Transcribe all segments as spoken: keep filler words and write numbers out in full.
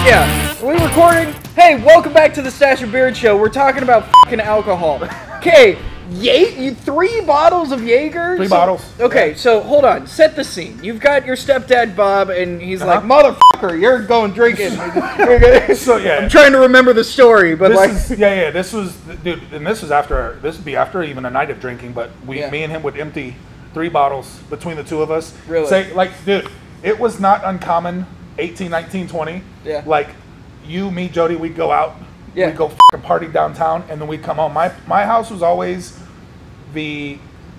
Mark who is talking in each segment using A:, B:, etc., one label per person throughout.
A: Yeah, are we recording? Hey, welcome back to the Stash of Beard Show. We're talking about fucking alcohol. Okay, Ye- three bottles of Jaeger?
B: Three
A: so,
B: bottles.
A: Okay,
B: yeah.
A: so hold on. Set the scene. You've got your stepdad, Bob, and he's
B: Uh-huh.
A: like, motherfucker, you're going drinking.
B: So, yeah.
A: I'm trying to remember the story, but
B: this
A: like...
B: Is, yeah, yeah, this was, dude, and this was after, this would be after even a night of drinking, but we,
A: Yeah.
B: me and him would empty three bottles between the two of us.
A: Really?
B: Say, like, dude, it was not uncommon, eighteen, nineteen, twenty.
A: Yeah.
B: Like, you, me, Jody, we'd go out,
A: Yeah.
B: we'd go fucking party downtown, and then we'd come home. My, my house was always the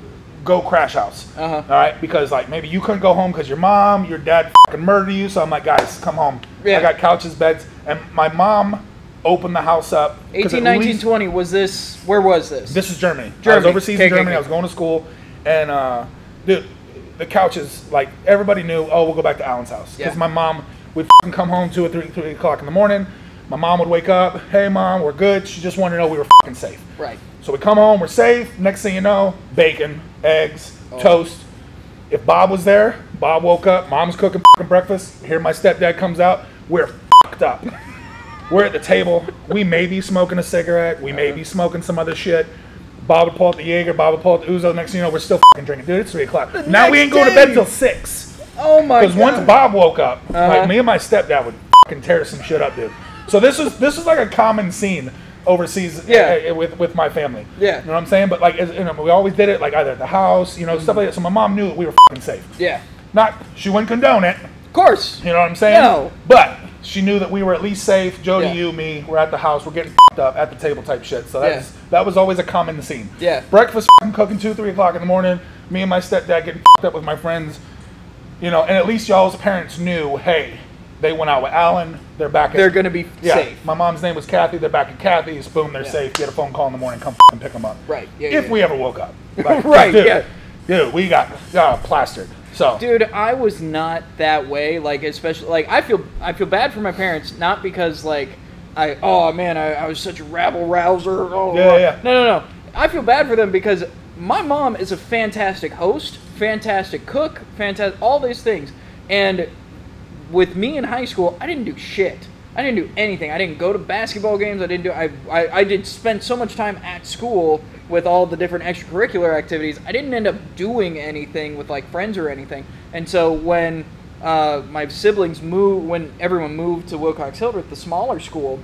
B: go crash house.
A: Uh-huh.
B: All right, because like maybe you couldn't go home because your mom, your dad fucking murdered you. So I'm like, guys, come home.
A: Yeah.
B: I got couches, beds, and my mom opened the house up. 'cause
A: eighteen,
B: at
A: nineteen,
B: least-
A: twenty, was this... Where was this?
B: This is Germany. I was
A: Germany.
B: overseas
A: Okay,
B: in Germany.
A: okay,
B: I was going to school, and uh, dude, the couches, like everybody knew. Oh, we'll go back to Alan's house because
A: Yeah.
B: my mom would fucking come home two or three, three o'clock in the morning. My mom would wake up. Hey, mom, we're good. She just wanted to know we were fucking safe.
A: Right.
B: So we come home, we're safe. Next thing you know, bacon, eggs,
A: Oh.
B: toast. If Bob was there, Bob woke up, mom's cooking fucking breakfast. Here my stepdad comes out. We're fucked up. We're at the table. We may be smoking a cigarette. We may be smoking some other shit. Bob would pull out the Jaeger. Bob would pull out the Ouzo. Next thing you know, we're still fucking drinking. Dude, it's three o'clock.
A: The
B: Now we
A: next
B: ain't going to
A: day.
B: bed till six.
A: Oh my god.
B: Because once Bob woke up,
A: Uh-huh.
B: like me and my stepdad would fucking tear some shit up, dude. So this is this is like a common scene overseas
A: Yeah.
B: uh, with with my family.
A: Yeah.
B: You know what I'm saying? But like, as, you know, we always did it like either at the house, you know, stuff like that. So my mom knew we were fucking safe.
A: Yeah.
B: Not, she wouldn't condone it.
A: Of course.
B: You know what I'm saying?
A: No.
B: But she knew that we were at least safe. Jody,
A: Yeah.
B: you, me, we're at the house. We're getting fucked up at the table type shit. So
A: Yeah.
B: that's that was always a common scene.
A: Yeah.
B: Breakfast fucking cooking two, three o'clock in the morning. Me and my stepdad getting fucked up with my friends. You know, and at least y'all's parents knew, hey, they went out with Alan. They're back. At,
A: They're going to be
B: yeah,
A: safe.
B: My mom's name was Kathy. They're back at Kathy's. Boom, they're
A: Yeah.
B: safe. Get a phone call in the morning. Come fucking pick them up.
A: Right. Yeah,
B: if
A: yeah.
B: we ever woke up. Like,
A: Right,
B: Dude,
A: yeah.
B: dude, we got uh, plastered. So.
A: Dude, I was not that way. Like, especially, like, I feel, I feel bad for my parents, not because, like, I, oh man, I, I was such a rabble rouser. Oh,
B: Yeah, yeah.
A: No, no, no. I feel bad for them because my mom is a fantastic host, fantastic cook, fantastic, all these things. And with me in high school, I didn't do shit. I didn't do anything. I didn't go to basketball games. I didn't do. I, I I did spend so much time at school with all the different extracurricular activities. I didn't end up doing anything with like friends or anything. And so when uh, my siblings moved, when everyone moved to Wilcox Hildreth, the smaller school,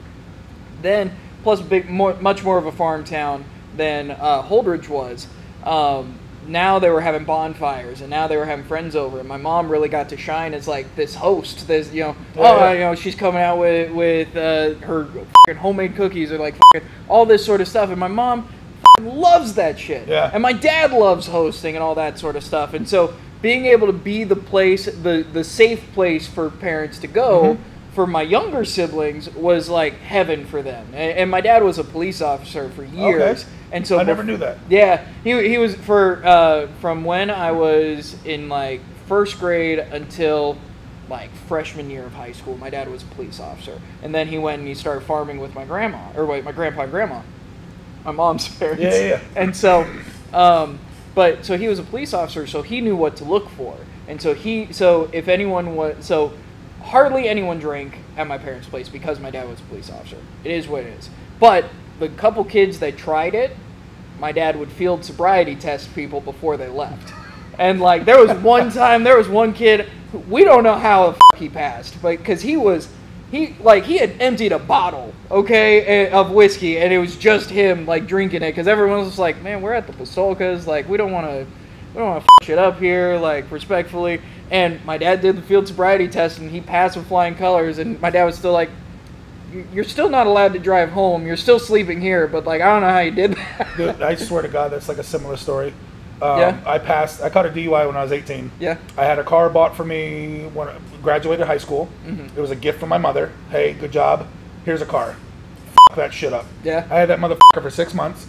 A: then plus a big, more, much more of a farm town than uh, Holdridge was. Um, now they were having bonfires, and now they were having friends over. And my mom really got to shine as like this host. This, you know,
B: Yeah,
A: oh,
B: yeah.
A: you know, she's coming out with with uh, her fucking homemade cookies or like fucking all this sort of stuff. And my mom fucking loves that shit.
B: Yeah.
A: And my dad loves hosting and all that sort of stuff. And so being able to be the place, the the safe place for parents to go.
B: Mm-hmm.
A: For my younger siblings was like heaven for them, and, and my dad was a police officer for years,
B: Okay.
A: and so
B: I never knew that.
A: Yeah, he he was for uh, from when I was in like first grade until like freshman year of high school. My dad was a police officer, and then he went and he started farming with my grandma, or wait, my grandpa and grandma, my mom's parents.
B: Yeah, yeah, yeah.
A: And so, um, but so he was a police officer, so he knew what to look for, and so he so if anyone was so. Hardly anyone drank at my parents' place because my dad was a police officer. It is what it is. But the couple kids that tried it, my dad would field sobriety test people before they left. And like there was one time, there was one kid, we don't know how the f- he passed, but because he was, he like he had emptied a bottle, okay, of whiskey, and it was just him like drinking it because everyone was just like, man, we're at the Pastolkas, like we don't want to, we don't want to f- shit up here, like respectfully. And my dad did the field sobriety test, and he passed with flying colors. And my dad was still like, "You're still not allowed to drive home. You're still sleeping here." But like, I don't know how you did that.
B: Dude, I swear to God, that's like a similar story. Um,
A: Yeah.
B: I passed. I caught a D U I when I was eighteen.
A: Yeah.
B: I had a car bought for me when I graduated high school.
A: Mhm.
B: It was a gift from my mother. Hey, good job. Here's a car. F that shit up.
A: Yeah.
B: I had that motherfucker for six months.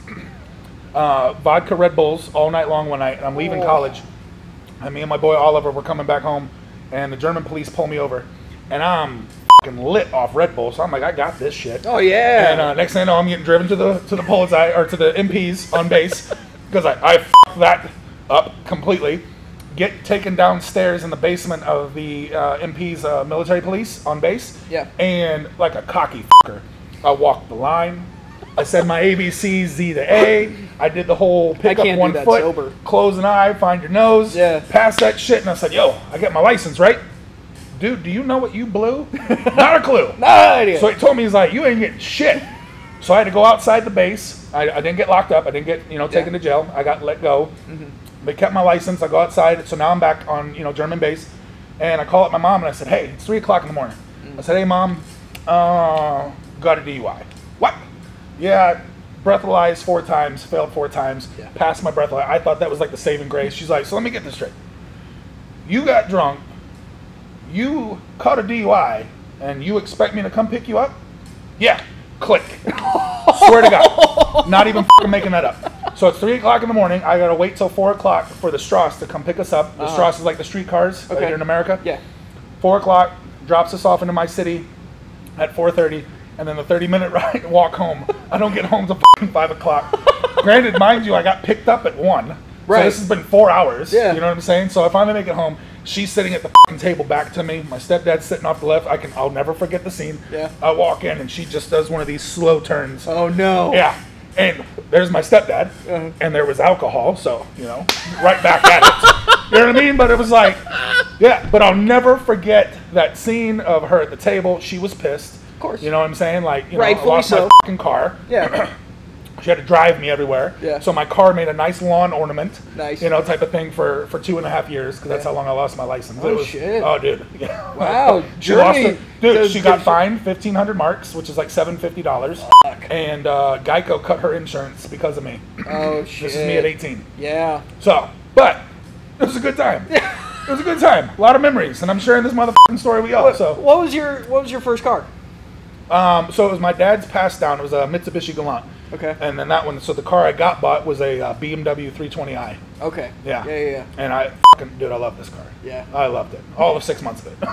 B: Uh, vodka Red Bulls all night long one night. And I'm leaving
A: Oh.
B: college. And me and my boy Oliver were coming back home, and the German police pull me over, and I'm fucking lit off Red Bull. So I'm like, I got this shit.
A: Oh yeah.
B: And uh, next thing I know, I'm getting driven to the to the Polizei or to the M Ps on base because I I f- that up completely. get taken downstairs in the basement of the uh, M P's uh, military police on base.
A: Yeah.
B: And like a cocky fucker, I walked the line. I said my A B Cs, Z to A. I did the whole pick
A: I
B: up
A: can't
B: one
A: do that
B: foot,
A: sober.
B: close an eye, find your nose,
A: Yeah.
B: pass that shit. And I said, yo, I get my license, right? Dude, do you know what you blew? Not a clue.
A: No idea.
B: So he told me, he's like, you ain't getting shit. So I had to go outside the base. I, I didn't get locked up. I didn't get, you know, taken
A: Yeah.
B: to jail. I got let go.
A: Mhm.
B: They kept my license. I go outside. So now I'm back on, you know, German base. And I call up my mom and I said, hey, it's three o'clock in the morning.
A: Mm.
B: I said, hey, mom, uh, got a D U I. What? Yeah, breathalyzed four times, failed four times,
A: Yeah.
B: passed my breathalyzer. I thought that was like the saving grace. She's like, so let me get this straight. You got drunk. You caught a D U I, and you expect me to come pick you up? Yeah, click. Swear to God. Not even f***ing making that up. So it's three o'clock in the morning. I got to wait till four o'clock for the Strauss to come pick us up. The
A: Uh-huh.
B: Strauss is like the streetcars uh,
A: Okay.
B: here in America.
A: Yeah.
B: four o'clock, drops us off into my city at four thirty, and then the thirty-minute ride walk home. I don't get home till f***ing five o'clock. Granted, mind you, I got picked up at one.
A: Right.
B: So this has been four hours.
A: Yeah.
B: You know what I'm saying? So I finally make it home. She's sitting at the fucking table back to me. My stepdad's sitting off the left. I can, I'll never forget the scene.
A: Yeah.
B: I walk in and she just does one of these slow turns.
A: Oh no.
B: Yeah. And there's my stepdad.
A: Uh-huh.
B: And there was alcohol. So, you know, right back at it. You know what I mean? But it was like, yeah. But I'll never forget that scene of her at the table. She was pissed.
A: Of course.
B: You know what I'm saying? Like, you know, I
A: Rightfully
B: lost
A: so.
B: my fucking car.
A: Yeah.
B: She had to drive me everywhere.
A: Yeah.
B: So my car made a nice lawn ornament.
A: Nice.
B: You know, type of thing for, for two and a half years because that's
A: Yeah.
B: how long I lost my license.
A: Oh,
B: It was,
A: shit.
B: Oh, dude. Yeah.
A: Wow,
B: she lost
A: Germany
B: it. Dude,
A: does
B: she got
A: good
B: fined fifteen hundred marks, which is like seven hundred fifty dollars.
A: Fuck.
B: And uh, Geico cut her insurance because of me.
A: Oh shit.
B: This is me at eighteen.
A: Yeah.
B: So, but it was a good time. It was a good time. A lot of memories. And I'm sharing this motherfucking story with y'all.
A: What,
B: So,
A: what was your What was your first car?
B: um, so it was my dad's passed down. It was a Mitsubishi Galant.
A: Okay.
B: And then that one, so the car I got bought was a uh, B M W three twenty i.
A: Okay.
B: Yeah.
A: Yeah. Yeah.
B: And I fucking, dude, I love this car.
A: Yeah.
B: I loved it. All of six months of it.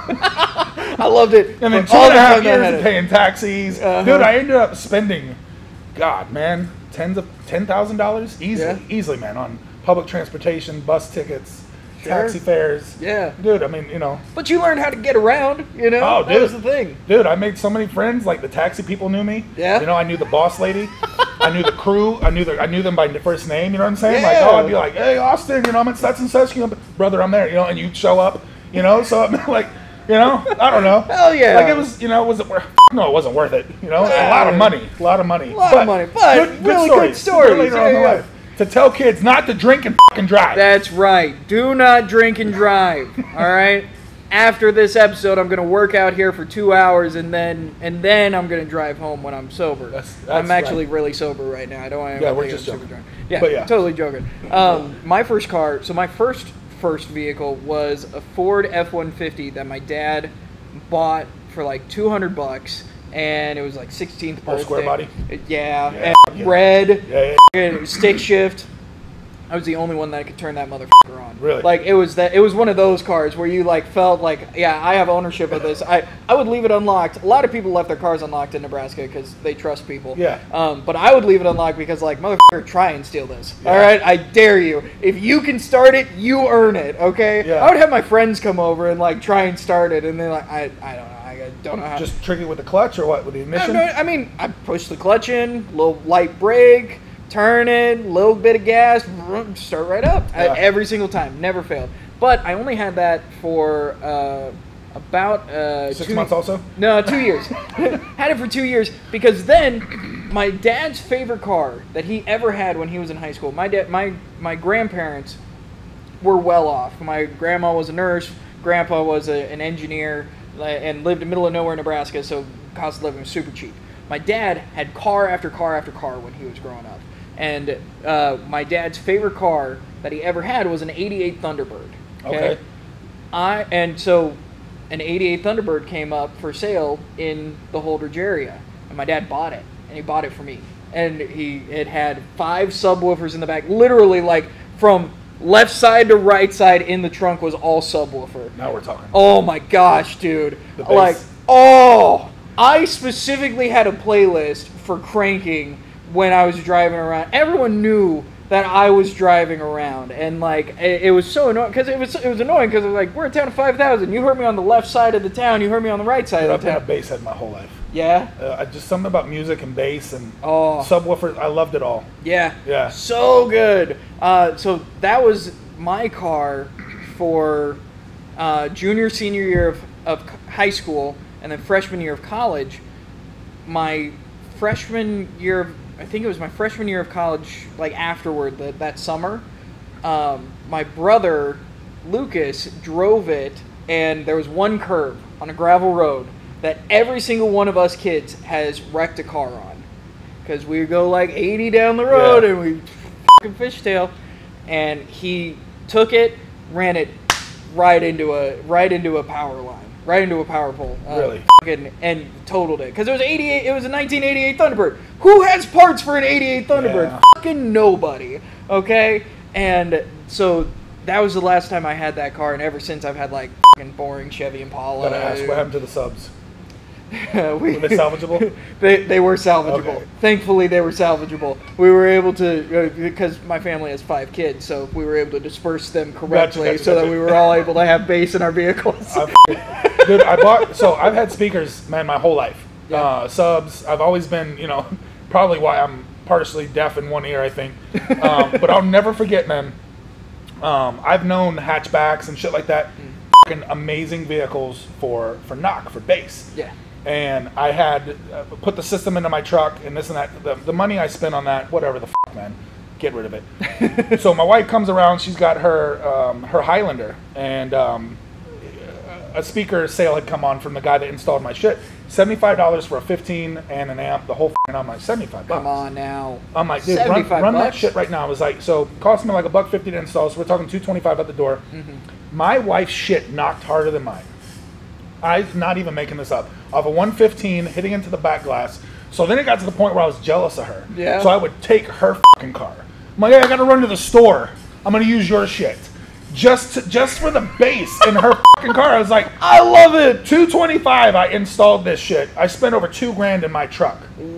A: I loved it.
B: And then
A: for
B: two
A: all
B: and a
A: the
B: half
A: time I
B: years
A: had
B: of
A: it.
B: paying taxis.
A: Uh-huh.
B: Dude, I ended up spending, God, man, tens of ten thousand dollars easily,
A: Yeah.
B: easily, man, on public transportation, bus tickets,
A: Sure.
B: taxi fares.
A: Yeah.
B: Dude, I mean, you know,
A: But you learned how to get around. You know.
B: Oh,
A: That
B: dude.
A: was the thing.
B: dude, I made so many friends. Like the taxi people knew me.
A: Yeah.
B: You know, I knew the boss lady. I knew the crew. I knew the, I knew them by first name. You know what I'm saying? Like,
A: Yeah.
B: oh, I'd be like, hey, Austin, you know, I'm at such and such. You know, brother, I'm there. You know, and you'd show up. You know, so I mean, like, you know, I don't know.
A: Hell yeah.
B: Like it was, you know, was it worth? No, it wasn't worth it. You know, a lot of money, a lot of money,
A: A lot of money, but really good stories.
B: Later
A: Yeah,
B: on in
A: yeah.
B: life, to tell kids not to drink and fucking drive.
A: That's right. Do not drink and drive. All right. After this episode, I'm gonna work out here for two hours, and then and then I'm gonna drive home when I'm sober.
B: That's- that's
A: I'm actually
B: right.
A: really sober right now. I don't want to.
B: Yeah, we're just joking.
A: Yeah,
B: But yeah.
A: totally joking. Um, my first car. So my first first vehicle was a Ford F one fifty that my dad bought for like two hundred bucks, and it was like sixteenth
B: Oh,
A: birthday.
B: square body?
A: Yeah,
B: Yeah,
A: and
B: yeah.
A: red.
B: Yeah, yeah.
A: And stick shift. I was the only one that could turn that motherfucker on.
B: Really?
A: Like it was that. It was one of those cars where you like felt like, yeah, I have ownership of this. I I would leave it unlocked. A lot of people left their cars unlocked in Nebraska because they trust people.
B: Yeah.
A: Um, but I would leave it unlocked because like, motherfucker, try and steal this.
B: Yeah.
A: All right, I dare you. If you can start it, you earn it. Okay.
B: Yeah.
A: I would have my friends come over and like try and start it, and they're like, I I don't know. I don't know how.
B: Just trick it with the clutch or what? With the
A: I,
B: ignition?
A: don't know, I mean, I push the clutch in, little light brake, turn it, little bit of gas, vroom, start right up. I-
B: Yeah.
A: every single time, never failed. But I only had that for uh, about uh,
B: Six
A: two,
B: months also?
A: No, two years. Had it for two years because then my dad's favorite car that he ever had when he was in high school. My dad, my my grandparents were well off. My grandma was a nurse. Grandpa was a, an engineer and lived in the middle of nowhere, Nebraska, so cost of living was super cheap. My dad had car after car after car when he was growing up. And uh, my dad's favorite car that he ever had was an eighty-eight Thunderbird.
B: Okay.
A: I and so an eighty-eight Thunderbird came up for sale in the Holdridge area, and my dad bought it, and he bought it for me. And he it had five subwoofers in the back, literally like from left side to right side in the trunk was all subwoofer.
B: Now we're talking.
A: Oh my gosh, dude.
B: The bass.
A: Like, oh, I specifically had a playlist for cranking when I was driving around. Everyone knew that I was driving around, and like it, it was so annoying because it was it was annoying because like we're a town of five thousand. You heard me on the left side of the town. You heard me on the right side
B: Dude,
A: of
B: I've
A: the
B: been
A: town.
B: a bass head my whole life.
A: Yeah.
B: Uh, I just something about music and bass and
A: Oh.
B: subwoofers. I loved it all.
A: Yeah.
B: Yeah.
A: So good. Uh, so that was my car for uh, junior, senior year of, of high school, and then freshman year of college. My freshman year, of, I think it was my freshman year of college, like afterward, that, that summer, um, my brother, Lucas, drove it, and there was one curve on a gravel road that every single one of us kids has wrecked a car on. Because we would go like eighty down the road,
B: Yeah.
A: and we fucking fishtail. And he took it, ran it right into a right into a power line, right into a power pole. Uh,
B: Really?
A: fucking, and totaled it because it was eighty-eight. It was a nineteen eighty-eight Thunderbird. Who has parts for an eighty-eight Thunderbird?
B: Yeah.
A: Fucking nobody. Okay, and so that was the last time I had that car, and ever since I've had like fucking boring Chevy Impala.
B: Gotta ask, what happened to the subs?
A: we,
B: Were they salvageable?
A: they, they were salvageable.
B: Okay.
A: Thankfully, they were salvageable. We were able to, uh, because my family has five kids, so we were able to disperse them correctly
B: Gotcha, gotcha,
A: so that
B: gotcha.
A: we were all able to have bass in our vehicles.
B: I've, dude, I bought, so I've had speakers, man, my whole life.
A: Yeah.
B: Uh, subs, I've always been, you know, probably why I'm partially deaf in one ear, I think. Um, but I'll never forget, man, um, I've known hatchbacks and shit like that,
A: Mm.
B: fucking amazing vehicles for, for knock, for bass.
A: Yeah.
B: And I had uh, put the system into my truck and this and that. The, the money I spent on that, whatever the f***, man, get rid of it. So my wife comes around. She's got her um, her Highlander, and um, a speaker sale had come on from the guy that installed my shit. seventy-five dollars for a fifteen and an amp, the whole f***ing. I'm like, seventy-five bucks.
A: Come on now.
B: I'm like, dude, run,
A: seventy-five
B: run that
A: bucks?
B: shit right now. I was like, so it cost me like a buck fifty to install, so we're talking two twenty-five at the door.
A: Mm-hmm.
B: My wife's shit knocked harder than mine. I'm not even making this up. Of a one fifteen hitting into the back glass. So then it got to the point where I was jealous of her.
A: Yeah.
B: So I would take her fucking car. I'm like, hey, I gotta run to the store. I'm gonna use your shit. Just to, just for the bass in her fucking car. I was like, I love it. two twenty-five I installed this shit. I spent over two grand in my truck.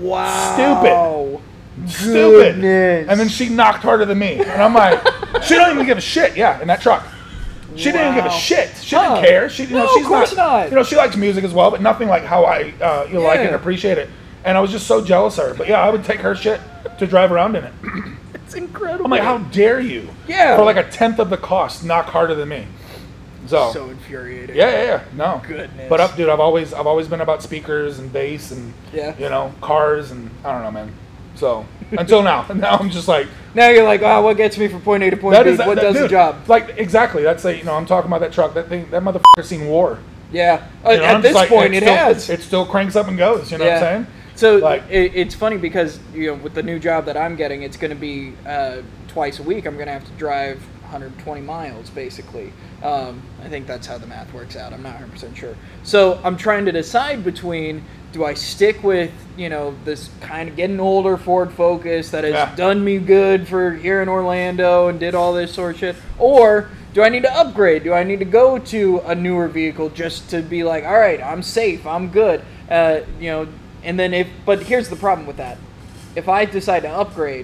A: Wow.
B: Stupid.
A: Goodness.
B: And then she knocked harder than me. And I'm like, she don't even give a shit, yeah, in that truck. She didn't even give a
A: Wow.
B: shit. She
A: Huh.
B: didn't care. She, you know,
A: No,
B: she's
A: of course not.
B: You know, she likes music as well, but nothing like how I, uh, you know, like it and
A: Yeah.
B: appreciate it. And I was just so jealous of her. But yeah, I would take her shit to drive around in it.
A: It's incredible.
B: I'm like, how dare you?
A: Yeah.
B: For like a tenth of the cost, knock harder than me. So,
A: So infuriating.
B: yeah, yeah, yeah. No.
A: Goodness.
B: But up, dude, I've always, I've always been about speakers and bass and,
A: Yeah.
B: you know, cars and I don't know, man. So until now, now I'm just like.
A: Now you're like, oh, what gets me from point A to point
B: That
A: B?
B: is that,
A: what
B: that-
A: does
B: dude,
A: the job?
B: Like exactly. That's a, you know, I'm talking about that truck. That thing, that motherfucker's seen war.
A: Yeah. Uh,
B: You know,
A: At
B: I'm
A: this
B: just like,
A: point, it
B: still,
A: has.
B: It still cranks up and goes. You know
A: Yeah.
B: what I'm saying?
A: So
B: Like-
A: it, it's funny because you know with the new job that I'm getting, it's going to be uh, twice a week. I'm going to have to drive one hundred twenty miles basically. Um, I think that's how the math works out. I'm not one hundred percent sure. So I'm trying to decide between do I stick with you know this kind of getting older Ford Focus that has
B: Yeah.
A: done me good for here in Orlando and did all this sort of shit, or do I need to upgrade? Do I need to go to a newer vehicle just to be like, all right, I'm safe, I'm good, uh, you know? And then if, but here's the problem with that: if I decide to upgrade,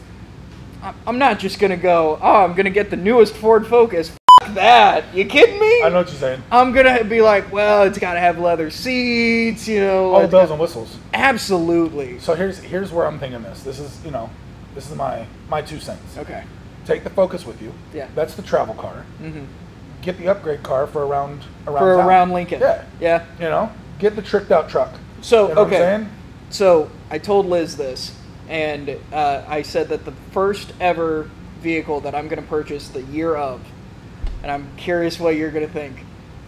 A: I- I'm not just gonna go, oh, I'm gonna get the newest Ford Focus. F- that, you kidding me?
B: I know what you're saying.
A: I'm gonna be like, well, it's gotta have leather seats, you know.
B: All the
A: it's
B: bells
A: got-
B: and whistles.
A: Absolutely.
B: So here's here's where I'm thinking this. This is you know, this is my my two cents.
A: Okay.
B: Take the Focus with you.
A: Yeah.
B: That's the travel car.
A: Mm-hmm.
B: Get the upgrade car for around around
A: For
B: town.
A: around Lincoln.
B: Yeah.
A: Yeah.
B: You know, get the tricked out truck.
A: So
B: You know
A: okay.
B: what I'm saying?
A: So I told Liz this, and uh, I said that the first ever vehicle that I'm going to purchase the year of, and I'm curious what you're going to think,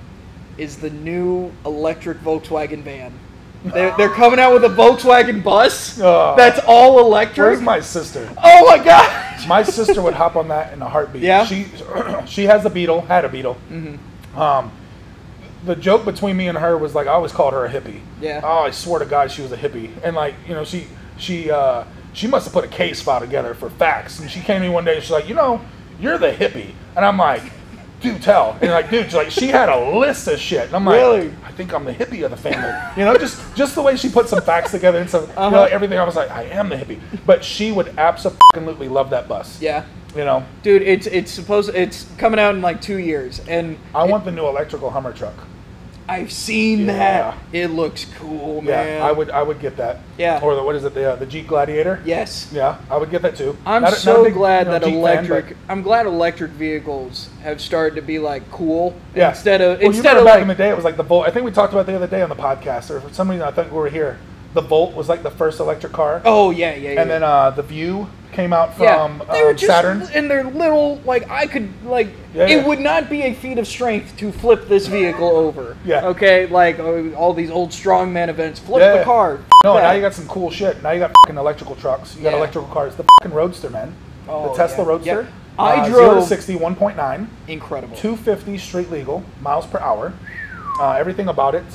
A: is the new electric Volkswagen van. They're, they're coming out with a Volkswagen bus
B: Oh.
A: that's all electric.
B: Where's my sister?
A: Oh my gosh!
B: My sister would hop on that in a heartbeat.
A: Yeah?
B: She she has a Beetle, had a Beetle.
A: Mm-hmm.
B: Um, the joke between me and her was like I always called her a hippie.
A: Yeah.
B: Oh, I swear to God, she was a hippie, and like you know, she she uh, she must have put a case file together for facts, and she came to me one day and she's like, you know, you're the hippie, and I'm like, do tell. And like, dude, like she had a list of shit. And I'm like,
A: Really?
B: I think I'm the hippie of the family. You know, just just the way she put some facts together and some,
A: Uh-huh.
B: you know, everything. I was like, I am the hippie. But she would absolutely love that bus.
A: Yeah.
B: You know,
A: Dude, it's it's supposed it's coming out in like two years, and
B: I
A: it-
B: want the new electrical Hummer truck.
A: I've seen
B: Yeah.
A: that. It looks cool, man.
B: Yeah, I would I would get that.
A: Yeah.
B: Or the what is it? The uh, the Jeep Gladiator.
A: Yes.
B: Yeah, I would get that too.
A: I'm
B: Not a- not a
A: so
B: big,
A: glad
B: you know,
A: that
B: Jeep fan,
A: electric.
B: but-
A: I'm glad electric vehicles have started to be like cool
B: Yeah.
A: instead of
B: Well, you
A: instead
B: remember
A: of
B: back
A: like
B: in the day, it was like the Volt. I think we talked about it the other day on the podcast, or for some reason I think we were here. The Volt was like the first electric car,
A: oh yeah yeah yeah.
B: and then uh, the View came out from
A: yeah, they were
B: um,
A: just
B: Saturn.
A: in their little like I could like
B: Yeah,
A: it
B: yeah.
A: would not be a feat of strength to flip this vehicle over.
B: Yeah.
A: Okay, like uh, all these old strongman events, flip
B: Yeah.
A: the car.
B: No,
A: that.
B: now you got some cool shit. Now you got fucking electrical trucks. You got
A: Yeah.
B: electrical cars. The fucking Roadster, man.
A: Oh,
B: the Tesla
A: yeah.
B: Roadster.
A: Yeah. I
B: uh, zero to
A: drove-
B: sixty, one point nine.
A: Incredible.
B: two fifty street legal miles per hour. Uh, everything about it,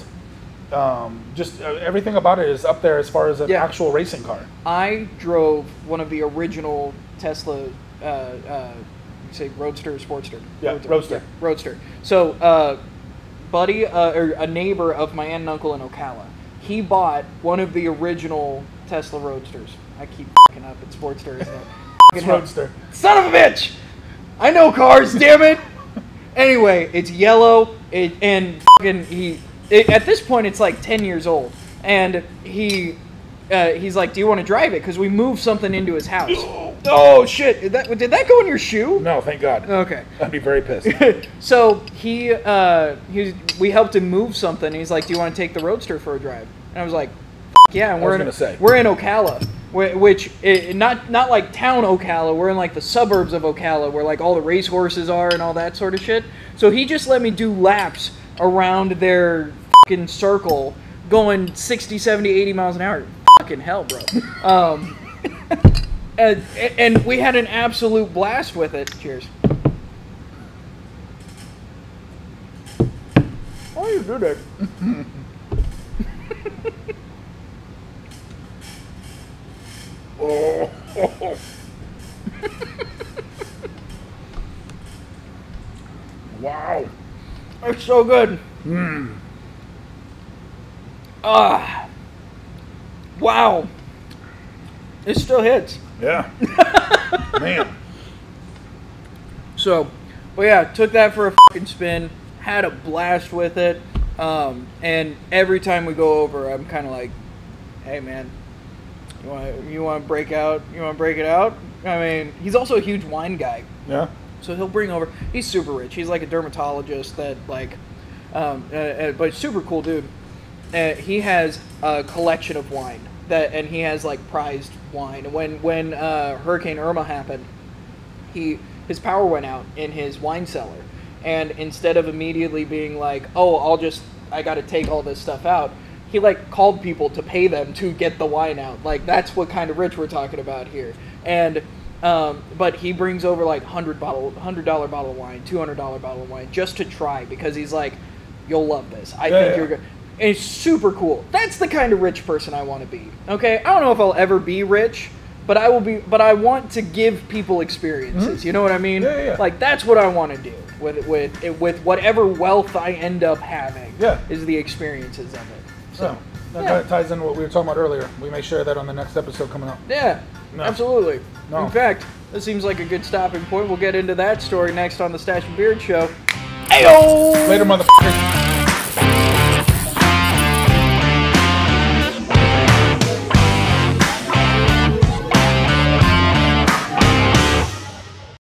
B: um, just uh, everything about it is up there as far as an
A: Yeah.
B: actual racing car.
A: I drove one of the original Tesla, uh, uh, you say Roadster or Sportster?
B: Yeah, Roadster.
A: Yeah, Roadster. So, uh, buddy, uh, or a neighbor of my aunt and uncle in Ocala, he bought one of the original Tesla Roadsters. I keep fucking up. It's Sportster, isn't it?
B: It's
A: Fucking hell.
B: Roadster.
A: Son of a bitch! I know cars, damn it! Anyway, it's yellow, it, and fucking he. It, at this point, it's like ten years old, and he, uh, he's like, "Do you want to drive it?" Because we moved something into his house. Oh shit! Did that, did that go in your shoe?
B: No, thank God.
A: Okay.
B: I'd be very pissed.
A: So he, uh, he, we helped him move something. And he's like, "Do you want to take the Roadster for a drive?" And I was like, F- "Yeah." And
B: I
A: we're
B: was
A: in,
B: gonna say.
A: we're in Ocala, wh- which i not not like town Ocala. We're in like the suburbs of Ocala, where like all the race horses are and all that sort of shit. So he just let me do laps around their fucking circle, going sixty, seventy, eighty miles an hour. Fucking hell, bro. Um, and and we had an absolute blast with it. Cheers. Why you do that?
B: Oh. Wow.
A: It's so good.
B: Mm.
A: Ah. Wow. It still hits.
B: Yeah. Man.
A: So, but yeah, took that for a fucking spin. Had a blast with it. Um, and every time we go over, I'm kind of like, "Hey, man, you want you want to break out? You want to break it out?" I mean, he's also a huge wine guy,
B: Yeah.
A: so he'll bring over. He's super rich. He's like a dermatologist that like, um, uh, uh, but super cool dude. Uh, he has a collection of wine that, and he has like prized wine. And when when uh, Hurricane Irma happened, he his power went out in his wine cellar, and instead of immediately being like, "Oh, I'll just I got to take all this stuff out," he like called people to pay them to get the wine out. Like that's what kind of rich we're talking about here. And um, but he brings over like hundred bottle, hundred dollar bottle of wine, two hundred dollar bottle of wine just to try because he's like, "You'll love this. I
B: Yeah,
A: think
B: yeah.
A: you're good." And it's super cool. That's the kind of rich person I want to be. Okay, I don't know if I'll ever be rich, but I will be. But I want to give people experiences. You know what I mean?
B: Yeah, yeah, yeah.
A: Like that's what I want to do with with with whatever wealth I end up having.
B: Yeah.
A: Is the experiences of it.
B: So that
A: yeah.
B: kind of ties into what we were talking about earlier. We may share that on the next episode coming up.
A: Yeah,
B: No.
A: absolutely.
B: No.
A: In fact, this seems like a good stopping point. We'll get into that story next on the Stash and Beard Show. Ayo!
B: Later, motherfuckers.